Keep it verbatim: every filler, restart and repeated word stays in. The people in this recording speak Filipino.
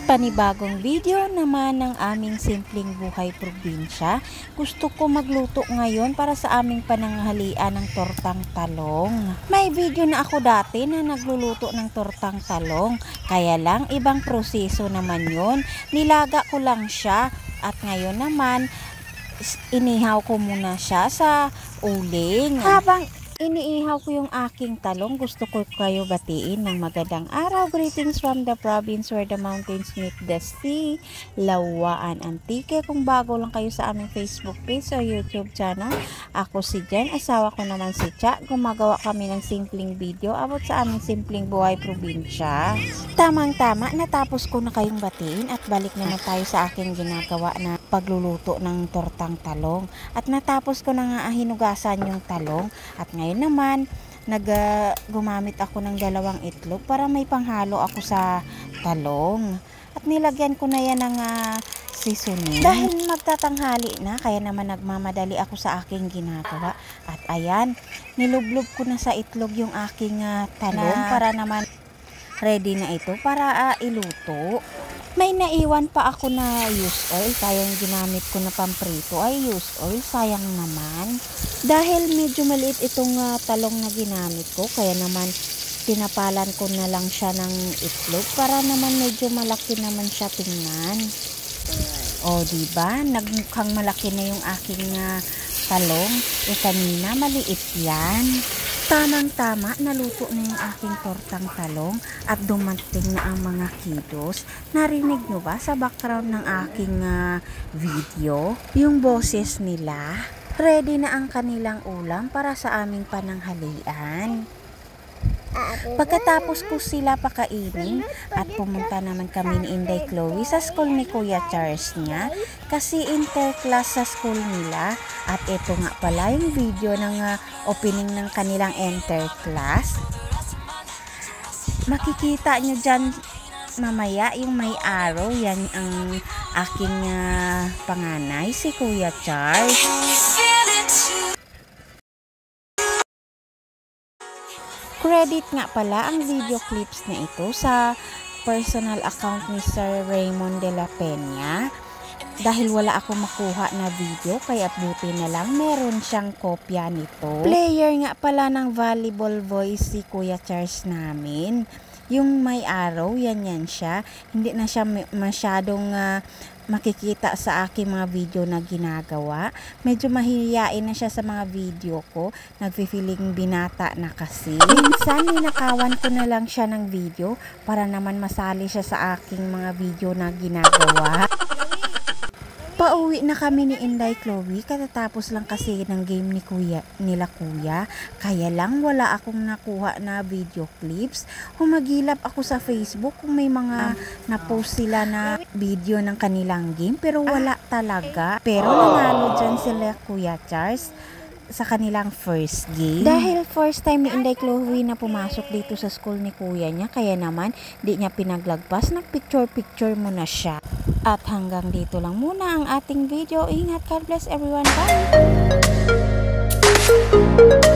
Panibagong video naman ng aming simpleng buhay probinsya. Gusto ko magluto ngayon para sa aming pananghalian ng tortang talong. May video na ako dati na nagluluto ng tortang talong. Kaya lang ibang proseso naman yun. Nilaga ko lang siya at ngayon naman inihaw ko muna siya sa uling. Habang iniihaw ko yung aking talong, gusto ko kayo batiin ng magandang araw. Greetings from the province where the mountains meet the sea, Lawaan Antique. Kung bago lang kayo sa aming Facebook page o YouTube channel, ako si Jen, asawa ko naman si Cha. Gumagawa kami ng simpleng video about sa aming simpleng buhay probinsya. Tamang-tama, natapos ko na kayong batiin at balik naman tayo sa aking ginagawa na pagluluto ng tortang talong. At natapos ko na nga hinugasan yung talong at ngayon Ngayon naman, nag, uh, gumamit ako ng dalawang itlog para may panghalo ako sa talong. At nilagyan ko na yan ng uh, seasoning. Dahil magtatanghali na, kaya naman nagmamadali ako sa aking ginagawa. At ayan, nilublob ko na sa itlog yung aking uh, talong na, para naman ready na ito para uh, iluto. May naiwan pa ako na used oil, kaya yung ginamit ko na pamprito ay used oil, sayang naman. Dahil medyo maliit itong uh, talong na ginamit ko, kaya naman tinapalan ko na lang siya ng itlog para naman medyo malaki naman siya tingnan. O diba, nagmukhang malaki na yung aking uh, talong. E kanina maliit yan. Tamang-tama, naluto na yung aking tortang talong at dumating na ang mga kiddos. Narinig nyo ba sa background ng aking uh, video? Yung boses nila. Ready na ang kanilang ulam para sa aming pananghalian. Pagkatapos ko sila pakainin at pumunta naman kami ni Inday Chloe sa school ni Kuya Charles niya kasi interclass sa school nila. At ito nga pala yung video ng uh, opening ng kanilang interclass. Makikita nyo dyan mamaya yung may arrow, yan ang aking uh, panganay, si Kuya Charles. Credit nga pala ang video clips na ito sa personal account ni Sir Raymond de la Peña. Dahil wala ako makuha na video, kaya buti na lang meron siyang kopya nito. Player nga pala ng volleyball voice si Kuya Charles namin. Yung may araw, yan yan siya. Hindi na siya masyadong uh, makikita sa aking mga video na ginagawa. Medyo mahihiyain na siya sa mga video ko. Nagfi-feeling binata na kasi. Minsan ninakawan ko na lang siya ng video para naman masali siya sa aking mga video na ginagawa. Pauwi na kami ni Inday Chloe, katatapos lang kasi ng game ni kuya, nila kuya. Kaya lang wala akong nakuha na video clips. Humagilap ako sa Facebook kung may mga na-post sila na video ng kanilang game, pero wala talaga. Pero nanalo dyan sila Kuya Charles sa kanilang first game. Dahil first time ni Inday Chloe na pumasok dito sa school ni kuya niya, kaya naman di niya pinaglagpas, nagpicture-picture muna siya. At hanggang dito lang muna ang ating video. Ingat, God bless everyone. Bye!